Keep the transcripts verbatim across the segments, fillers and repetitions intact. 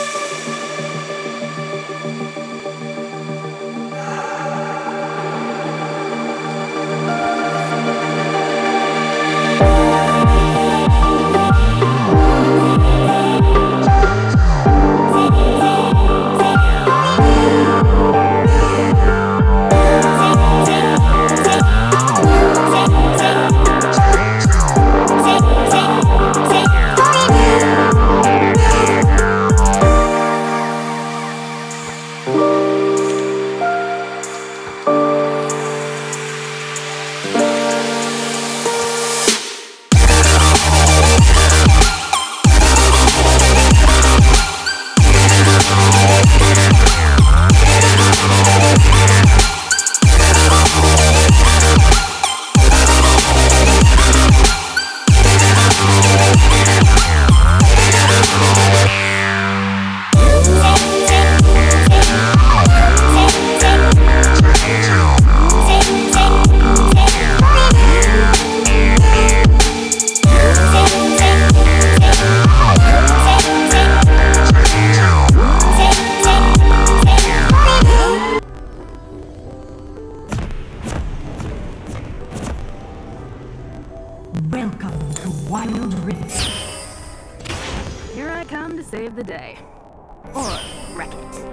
Welcome to Wild Rift. Here I come to save the day. Or wreck it.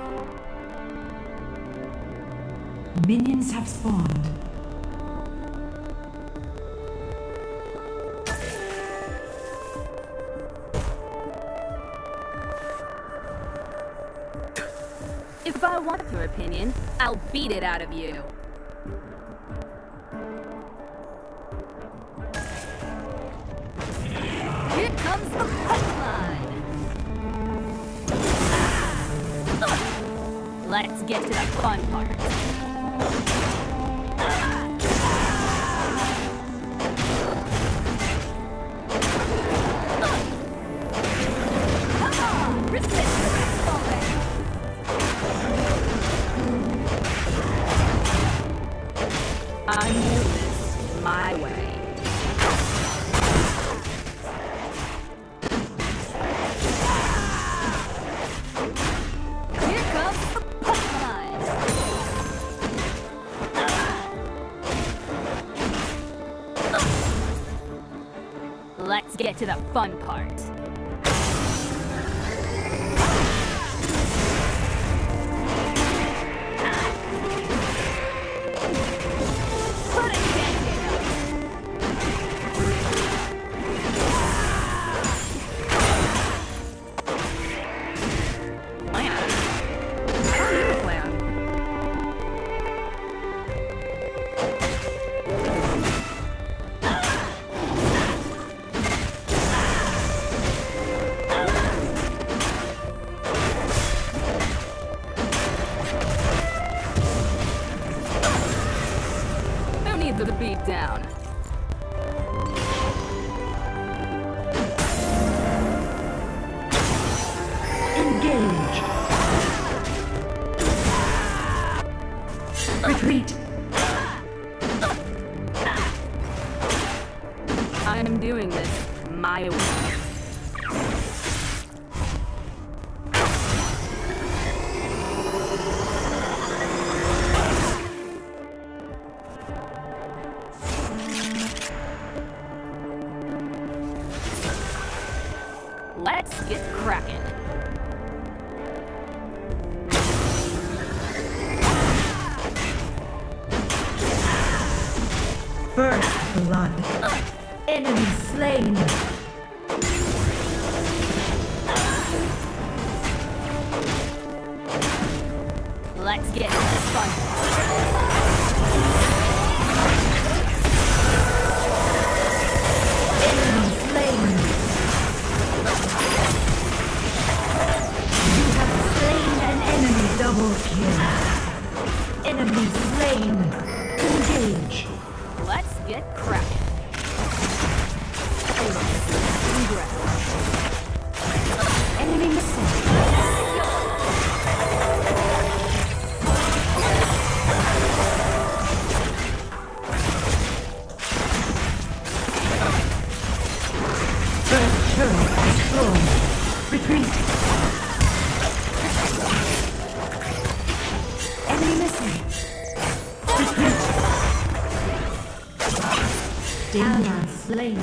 Minions have spawned. If I want your opinion, I'll beat it out of you. Here comes the punchline! Let's get to the fun part. Come on, resist the rest already! I'm doing this my way. Here comes the punchline. Let's get to the fun part. To the beat down. Engage. Retreat. I'm doing this my way. Let's get cracking. First blood. Enemy slain. Let's get this fun. Double kill. Enemy slain. Engage. Let's get cracking. Enemy missing. First turret destroyed. Retreat. Ally slain.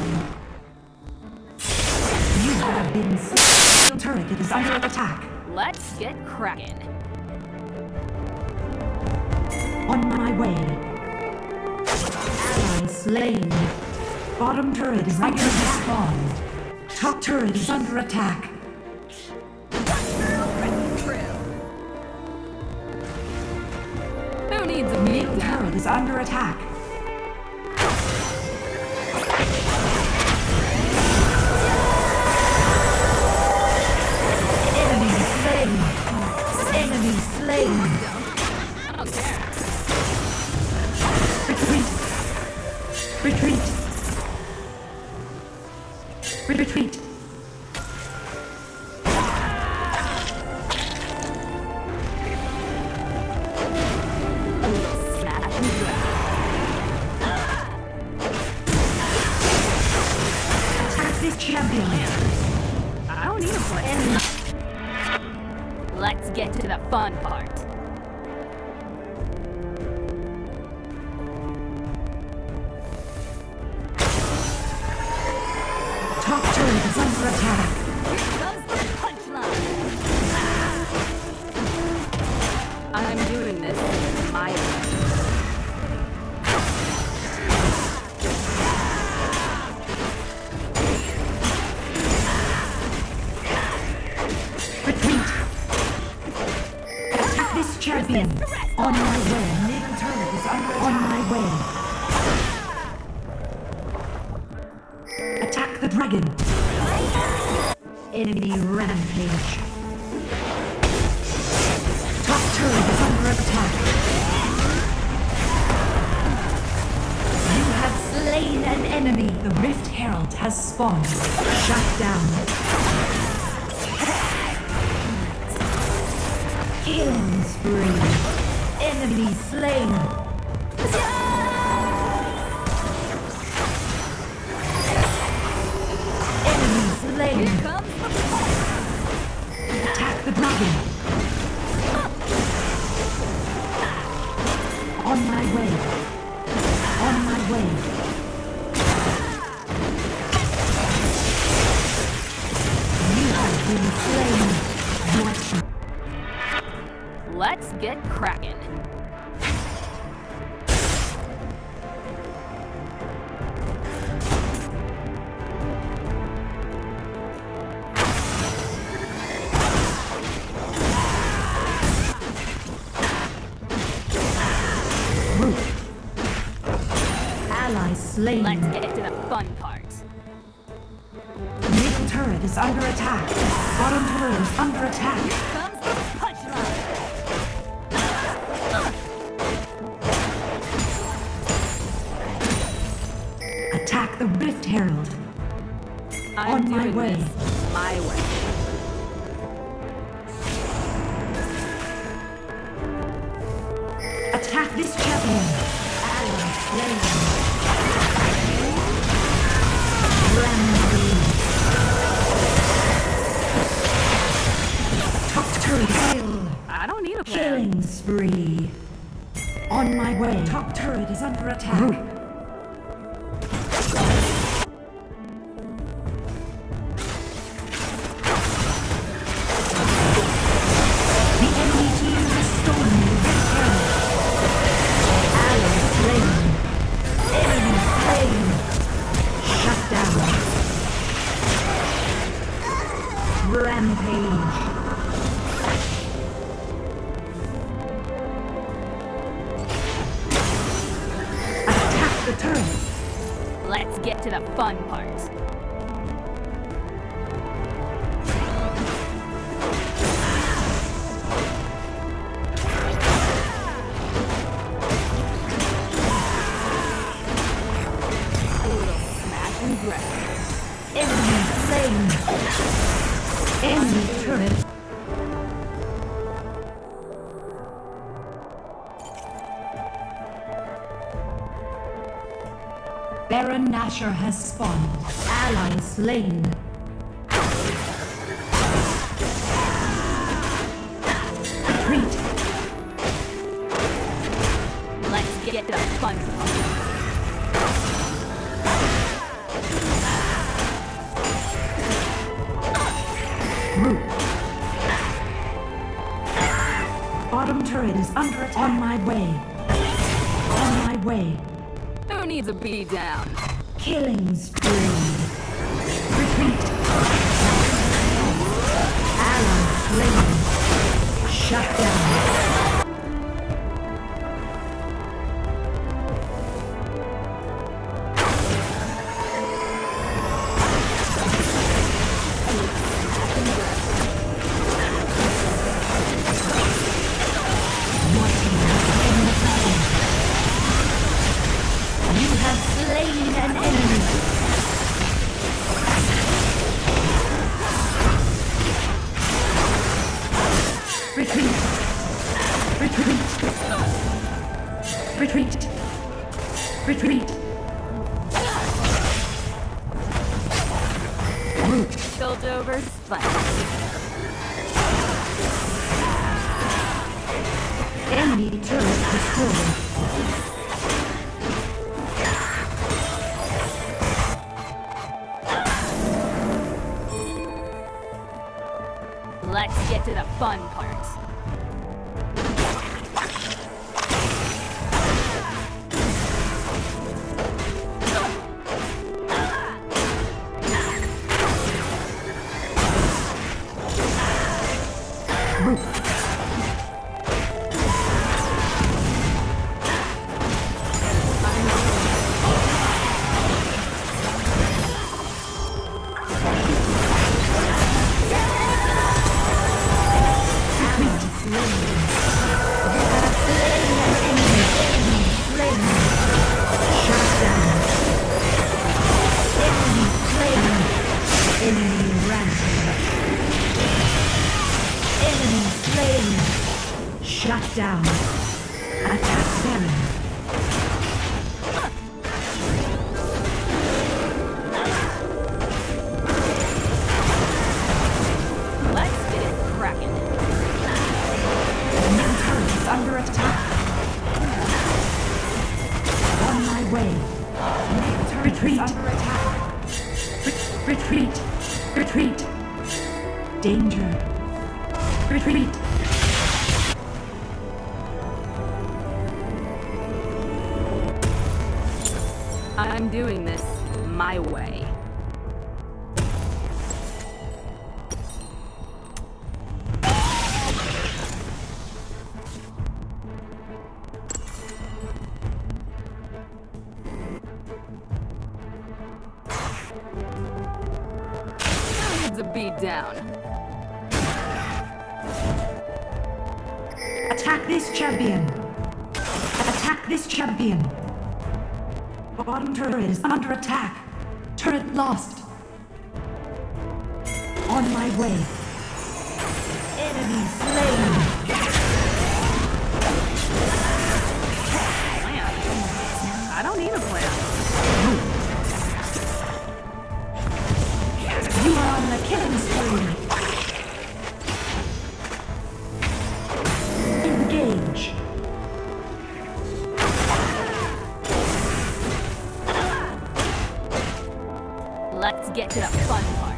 You have been slain. Turret is under attack. Let's get cracking. On my way. Ally slain. Bottom turret is under attack. Top turret is under attack. Who needs a Middle beat down? turret is under attack. Enemy slain. Enemy slain. I don't care. Retreat. Retreat. Retreat. Smash and grab. Attack this champion. I don't need a plan. Let's get to the fun part. Top turret is under attack. Here comes the punchline. I'm doing this my way. Retreat. Attack this champion. On my way. Middle turret is under attack. On my way. Attack the dragon. Enemy rampage. Top turret is under attack. You have slain an enemy. The Rift Herald has spawned. Shut down. Killing spree. Enemy slain. Enemy slain. Here comes the Attack the dragon. On my way. On my way. You have been slain. Your Let's get cracking. ally slain. Let's get to the fun part. Middle turret is under attack. Bottom turret is under attack. Comes the punchline. Attack the Rift Herald. I'm On my doing way. this my way. Attack this champion. Ally slain. Rampage. Top turret failed. I don't need a plan. Killing spree. On my way. Top turret is under attack. The enemy team has stolen the Rift Herald. Ally slain. Enemy slain. Shut down. Rampage. Attack the turret. Let's get to the fun part. Smash and grab. Enemy slain. Enemy turret. Baron Nashor has spawned. Ally slain. Retreat. Let's get to the fun part. Group. Bottom turret is under attack. On my way. On my way. Who needs a beat down? Killing spree. Retreat. Ally slain. Shut down. Retreat! Retreat! Built over splash. Enemy turret destroyed. Let's get to the fun part. Shut down. Attack Baron. Let's get it cracking. New turret is under attack. On my way. New turret Retreat. Is under attack. Re retreat. Retreat. Danger. Retreat. I'm doing this my way. Needs a beat down. Attack this champion. Attack this champion. Bottom turret is under attack. Turret lost. On my way. Enemy slain. Plan? I don't need a plan. You are on the killing spree. Engage. Let's get to the fun part.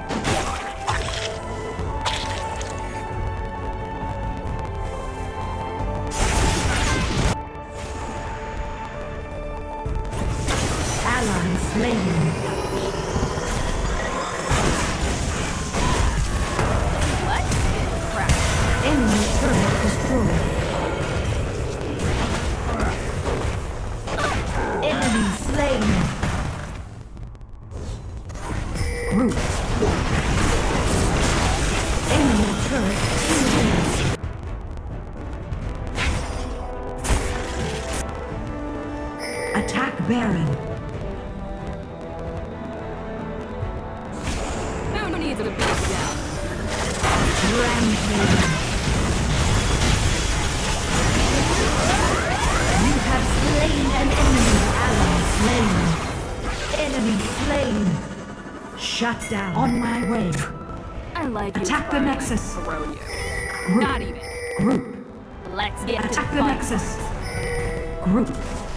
Ally slain. Let's get it cracking. Enemy turret destroyed. Enemy slain. Group. Enemy turret engaged. Attack Baron. Who needs a beat down? Rampage. You have slain an enemy. Ally slain. Enemy slain. Shut down. On my way. I like you. Attack the Nexus. Throw you. Group. Not even. Group. Let's get Attack to the fun Nexus. Group.